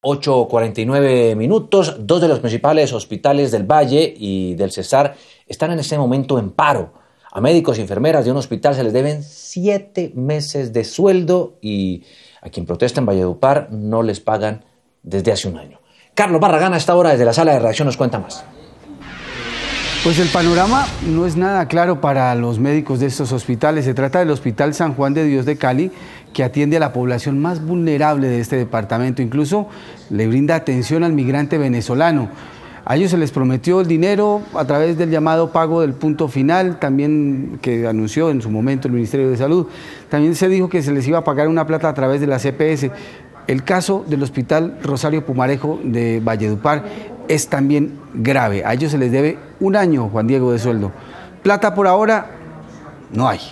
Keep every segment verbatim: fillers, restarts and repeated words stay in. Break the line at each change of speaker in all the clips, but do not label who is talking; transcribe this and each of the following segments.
ocho cuarenta y nueve minutos. Dos de los principales hospitales del Valle y del Cesar están en este momento en paro. A médicos y enfermeras de un hospital se les deben siete meses de sueldo y a quien protesta en Valledupar no les pagan desde hace un año. Carlos Barragán a esta hora desde la sala de redacción nos cuenta más.
Pues el panorama no es nada claro para los médicos de estos hospitales. Se trata del Hospital San Juan de Dios de Cali, que atiende a la población más vulnerable de este departamento. Incluso le brinda atención al migrante venezolano. A ellos se les prometió el dinero a través del llamado pago del punto final, también que anunció en su momento el Ministerio de Salud. También se dijo que se les iba a pagar una plata a través de la C P S. El caso del Hospital Rosario Pumarejo de Valledupar es también grave. A ellos se les debe un año, Juan Diego, de sueldo. Plata por ahora no hay.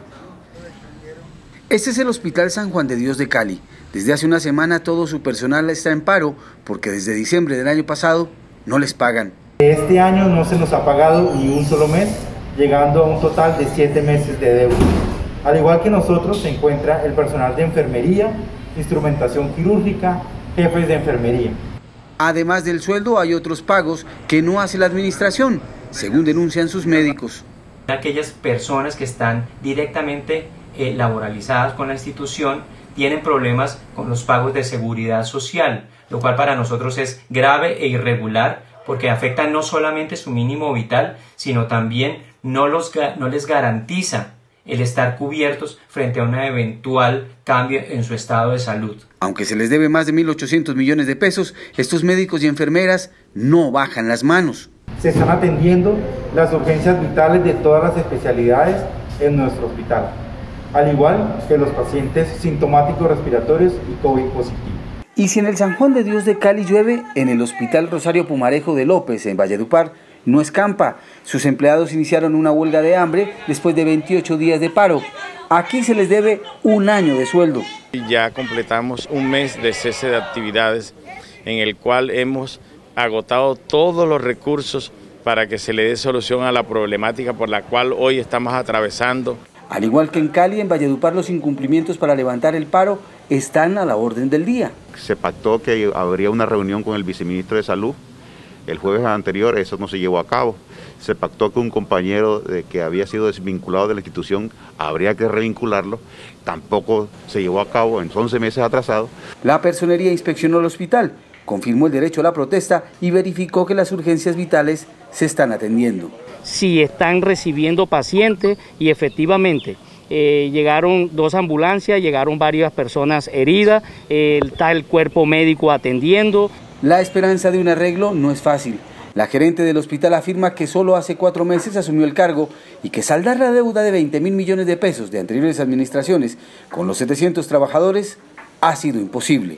Este es el Hospital San Juan de Dios de Cali. Desde hace una semana todo su personal está en paro porque desde diciembre del año pasado no les pagan.
Este año no se nos ha pagado ni un solo mes, llegando a un total de siete meses de deuda. Al igual que nosotros se encuentra el personal de enfermería, instrumentación quirúrgica, jefes de enfermería.
Además del sueldo hay otros pagos que no hace la administración, según denuncian sus médicos.
Aquellas personas que están directamente eh, laboralizadas con la institución tienen problemas con los pagos de seguridad social, lo cual para nosotros es grave e irregular porque afecta no solamente su mínimo vital, sino también no, los, no les garantiza el estar cubiertos frente a un eventual cambio en su estado de salud.
Aunque se les debe más de mil ochocientos millones de pesos, estos médicos y enfermeras no bajan las manos.
Se están atendiendo las urgencias vitales de todas las especialidades en nuestro hospital, al igual que los pacientes sintomáticos respiratorios y COVID positivos.
Y si en el San Juan de Dios de Cali llueve, en el Hospital Rosario Pumarejo de López, en Valledupar, no escampa. Sus empleados iniciaron una huelga de hambre después de veintiocho días de paro. Aquí se les debe un año de sueldo.
Ya completamos un mes de cese de actividades en el cual hemos agotado todos los recursos para que se le dé solución a la problemática por la cual hoy estamos atravesando.
Al igual que en Cali, en Valledupar los incumplimientos para levantar el paro están a la orden del día.
Se pactó que habría una reunión con el viceministro de Salud. El jueves anterior eso no se llevó a cabo. Se pactó que un compañero de que había sido desvinculado de la institución habría que revincularlo. Tampoco se llevó a cabo, en once meses atrasado.
La personería inspeccionó el hospital, confirmó el derecho a la protesta y verificó que las urgencias vitales se están atendiendo.
Si están recibiendo pacientes y efectivamente eh, llegaron dos ambulancias, llegaron varias personas heridas, eh, está el cuerpo médico atendiendo.
La esperanza de un arreglo no es fácil. La gerente del hospital afirma que solo hace cuatro meses asumió el cargo y que saldar la deuda de veinte mil millones de pesos de anteriores administraciones con los setecientos trabajadores ha sido imposible.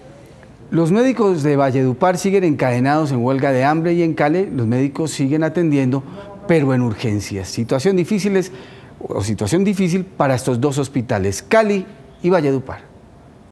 Los médicos de Valledupar siguen encadenados en huelga de hambre y en Cali los médicos siguen atendiendo, pero en urgencias. Situación difíciles, o situación difícil para estos dos hospitales, Cali y Valledupar.